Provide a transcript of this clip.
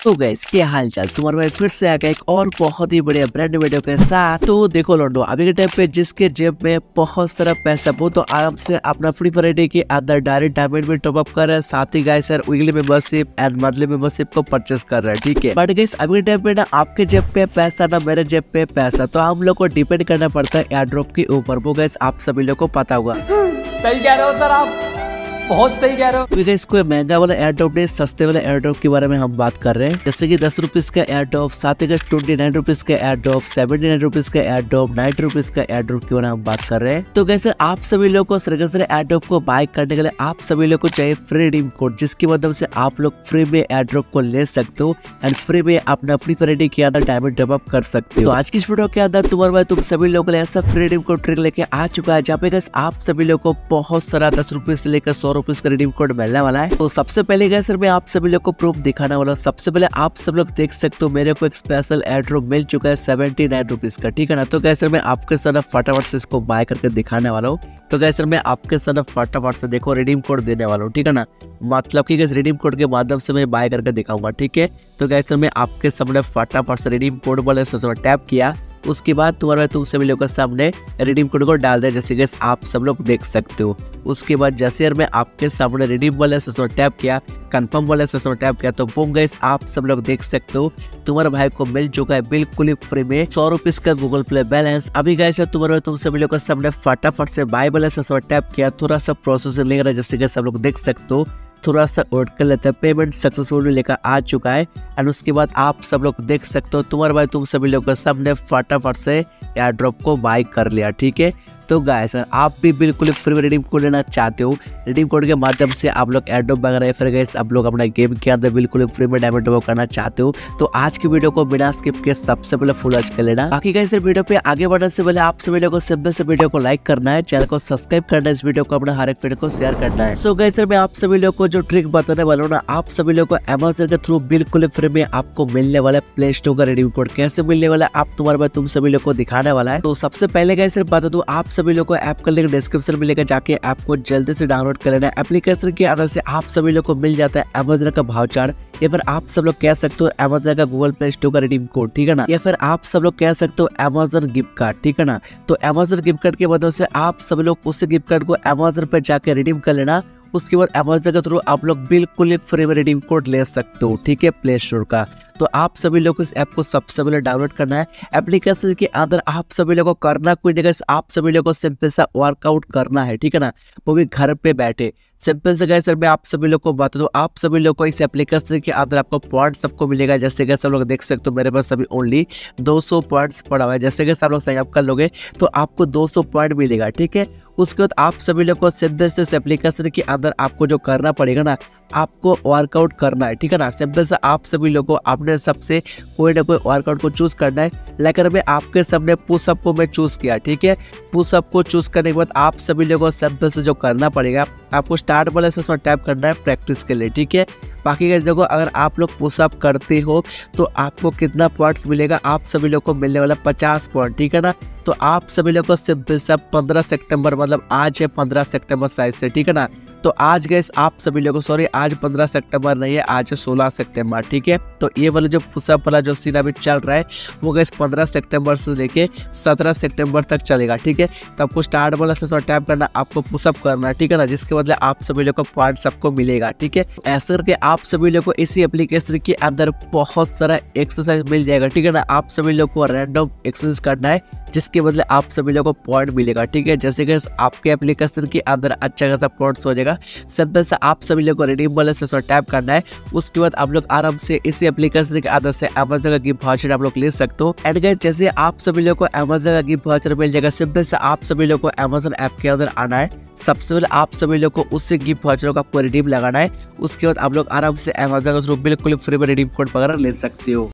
तो गाइस क्या हाल चाल, तुम्हारे भाई फिर से आ गया एक और बहुत ही बढ़िया ब्रांड वीडियो के साथ। तो देखो लोडो, अभी के टाइम पे जिसके जेब में बहुत सारा पैसा वो तो आराम से अपना फ्री फायर आईडी के अंदर डायरेक्ट डायमंड में टॉप अप कर रहा है, साथ ही गाइस यार weekly membership and monthly membership को परचेस कर रहा है। ठीक है, बट गाइस अभी के टाइम पे ना आपके जेब पे पैसा ना मेरे जेब पे पैसा, तो हम लोग को डिपेंड करना पड़ता है एयर ड्रॉप के ऊपर। वो गाइस आप सभी लोग को पता होगा। सही कह रहे हो सर, आप बहुत सही कह रहे हो। तो गाइस कोई महंगा वाला एयर ड्रॉप नहीं, सस्ते वाले एयर ड्रॉप के बारे में हम बात कर रहे हैं, जैसे कि 10 रुपीज का एयर ड्रॉप, साथ ही 29 रुपीज का एयर ड्रॉप, 79 रुपीज का एयर ड्रॉप, 90 रुपीज का एयर ड्रॉप के बारे में हम बात कर रहे हैं। तो गाइस आप सभी लोग को सरगस एयर ड्रॉप को बाय करने के लिए आप सभी लोग को चाहिए फ्री रिडीम कोड, जिसकी मदद से आप लोग फ्री में एयर ड्रॉप को ले सकते हो एंड फ्री में अपना फ्री फायर आईडी के अंदर डायमंड टॉप अप कर सकते हो। तो आज की इस वीडियो के अंदर तुम्हारे भाई तुम सभी लोगों के लिए ऐसा फ्री रिडीम कोड ट्रिक लेके आ चुका है, जहाँ पे गाइस आप सभी लोग को बहुत सारा 10 रुपीज से लेकर 100 रुपीज का रिडीम कोड मिलने वाला है। तो सबसे पहले गाइस मैं आप सभी लोग को प्रूफ दिखाने वाला हूं। सबसे पहले आप सब लोग देख सकते हो मेरे को एक स्पेशल एयर ड्रॉप मिल चुका है 79 रुपीज का, ठीक है ना। तो गाइस मैं आपके साथ फटाफट से इसको बाय करके दिखाने वाला हूँ। तो गाइस मैं आपके साथ फटाफट से देखो रिडीम कोड देने वाला हूँ, ठीक है ना। मतलब कि गाइस रिडीम कोड के माध्यम से मैं बाय करके दिखाऊंगा, ठीक है। तो गाइस मैं आपके सामने फटाफट से रिडीम कोड वाले से टैप किया, उसके बाद तुम्हारे तुम सभी लोगों के सामने रिडीम कोड को डाल दे, जैसे कि आप सब लोग देख सकते हो। उसके बाद जैसे यार मैं आपके सामने रिडीम वाले से टैप किया, कंफर्म वाले से टैप किया, तो बूम गाइस आप सब लोग देख सकते हो तुम्हारे भाई को मिल चुका है बिल्कुल ही फ्री में 100 रुपीज का गूगल प्ले बैलेंस। अभी गाइस तुम्हारे तुम सभी लोग के सामने फटाफट से बाय वाले से टैप किया, थोड़ा सा प्रोसेसिंग ले रहा है, जैसे कि सब लोग देख सकते हो। थोड़ा सा वेट कर लेते हैं, पेमेंट सक्सेसफुल लेकर आ चुका है एंड उसके बाद आप सब लोग देख सकते हो तुम्हारे भाई तुम सभी लोग के सामने फटाफट से एयर ड्रॉप को बाय कर लिया, ठीक है। तो गाइस आप भी बिल्कुल फ्री में रिडीम कोड लेना चाहते हो, रिडीम कोड के माध्यम से आप लोग एयर ड्रॉप वगैरह फिर गाइस आप लोग अपना गेम के अंदर बिल्कुल फ्री में डायमंड टॉप करना चाहते हो, तो आज की वीडियो को बिना स्किप के सबसे पहले फुल वॉच कर लेना। बाकी गाइस वीडियो पे आगे बढ़ने से पहले आप सभी लोगों को सिंपल से वीडियो को लाइक करना है, चैनल को सब्सक्राइब करना है, इस वीडियो को अपना हर एक फ्रेंड को शेयर करना है। सो गाइस मैं आप सभी लोग को जो ट्रिक बताने वाला हूँ ना, आप सभी लोग को अमेज़न के थ्रू बिल्कुल फ्री में आपको मिलने वाला है प्ले स्टोर का रिडीम कोड। कैसे मिलने वाला है आप तुम्हारे भाई तुम सभी लोग को दिखाने वाला है। तो सबसे पहले गाइस बता दूं, आप सभी लोग को ऐप का लिंक डिस्क्रिप्शन में लेकर जाके ऐप को जल्दी से डाउनलोड कर लेना है। एप्लीकेशन के अंदर से आप सभी लोग को मिल जाता है अमेज़न का वाउचर, या फिर आप सब लोग कह सकते हो अमेज़न का गूगल प्ले स्टोर का रिडीम कोड, ठीक है ना, या फिर आप सब लोग कह सकते हो अमेज़न गिफ्ट कार्ड, ठीक है ना। तो अमेज़न गिफ्ट कार्ड की मदद से आप सब लोग उस गिफ्ट कार्ड को अमेज़न पे जाके रिडीम कर लेना। उसके बाद अमेज़न के थ्रू आप लोग बिल्कुल ही फ्री में रिडीम कोड ले सकते हो, ठीक है, प्ले स्टोर का। तो आप सभी लोग इस ऐप को सबसे पहले डाउनलोड करना है। एप्लीकेशन के अंदर आप सभी लोगों को करना कोई नहीं, आप सभी लोगों को सिंपल सा वर्कआउट करना है, ठीक है ना, वो भी घर पे बैठे सिंपल से। गाइस मैं आप सभी लोग को बता दूं, आप सभी लोग को इस एप्लीकेशन के अंदर आपको पॉइंट सबको मिलेगा, जैसे कि सब लोग देख सकते हो मेरे पास अभी ओनली 200 पॉइंट्स पड़ा हुआ है। जैसे कि सब लोग साइन अप कर लोगे तो आपको 200 पॉइंट मिलेगा, ठीक है। उसके बाद आप सभी लोग को सिंपल से इस एप्लीकेशन के अंदर आपको जो करना पड़ेगा ना, आपको वर्कआउट करना है, ठीक है ना। सिंपल से आप सभी लोग को अपने सबसे कोई ना कोई वर्कआउट को चूज करना है। लेकर मैं आपके सामने पुशअप को मैं चूज किया, ठीक है। पुशअप को चूज करने के बाद आप सभी लोगों को सिंपल से जो करना पड़ेगा, आपको स्टार्ट वाले से टैप करना है प्रैक्टिस के लिए, ठीक है। बाकी गाइस देखो, अगर आप लोग पुशअप करते हो तो आपको कितना पॉइंट्स मिलेगा, आप सभी लोग को मिलने वाला 50 पॉइंट, ठीक है ना। तो आप सभी लोग को सिंपल से 15 सितंबर मतलब आज है 15 सितंबर साइज से, ठीक है ना। तो आज गाइस आप सभी लोगों को, सॉरी आज 15 सितंबर नहीं है, आज है 16 सितंबर, ठीक है। तो ये वाला जो पुशअप वाला जो सीन अभी चल रहा है वो गाइस 15 सितंबर से लेके 17 सितंबर तक चलेगा, ठीक है। तो आपको स्टार्ट वाला से टैप करना, आपको पुशअप करना, ठीक है ना, जिसके बदले आप सभी लोग को पॉइंट सबको मिलेगा, ठीक है। ऐसे करके आप सभी लोग को इसी एप्लीकेशन के अंदर बहुत सारा एक्सरसाइज मिल जाएगा, ठीक है ना। आप सभी लोग को रैंडम एक्सरसाइज करना है, जिसके बदले आप सभी लोग को पॉइंट मिलेगा, ठीक है। जैसे कि आपके एप्लीकेशन के अंदर अच्छा खासा पॉइंट्स हो जाएगा। सिंपल से आप सभी लोग को रिडीम वाले से टैप करना है। उसके बाद आप लोग आराम से इसी एप्लीकेशन के अंदर से अमेज़न का गिफ्ट वाउचर आप लोग ले सकते हो। एंड गाइस जैसे आप सभी लोग को अमेज़न का गिफ्ट वाउचर मिल जाएगा, सिंपल से आप सभी लोग को अमेज़न ऐप के अंदर आना है। सबसे पहले आप सभी लोग को उसी गिफ्ट वाउचर का आपको रिडीम लगाना है। उसके बाद आप लोग आराम से अमेज़न के थ्रू बिल्कुल फ्री में रिडीम कोड वगैरह ले सकते हो।